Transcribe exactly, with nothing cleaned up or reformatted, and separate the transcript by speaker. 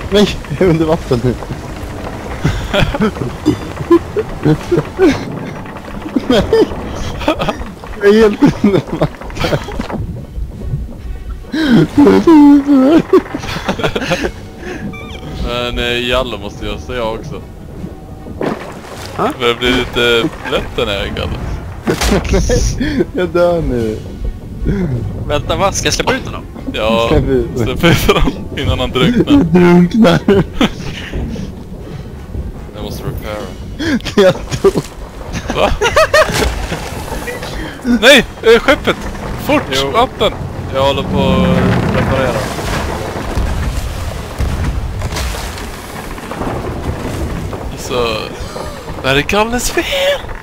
Speaker 1: Nej, jag är under vatten nu. Nej. Jag är helt under vatten.
Speaker 2: Men eh, Jalle måste jag säga också.
Speaker 3: Ha?
Speaker 2: Det blir lite lätt den här Galle.
Speaker 1: Nej, jag dör nu.
Speaker 3: Vänta, vad? Ska jag släppa ut honom?
Speaker 2: Ja,
Speaker 1: Släpp ut.
Speaker 2: släpp ut honom innan han drunknar.
Speaker 1: Jag drunknar.
Speaker 2: Jag måste repaira.
Speaker 1: Jag dog.
Speaker 2: Va? Nej! Eh, skeppet! Fort!
Speaker 3: Jo.
Speaker 2: Vatten!
Speaker 3: Jag håller på att reparera.
Speaker 2: Så... Det här är Galles fel!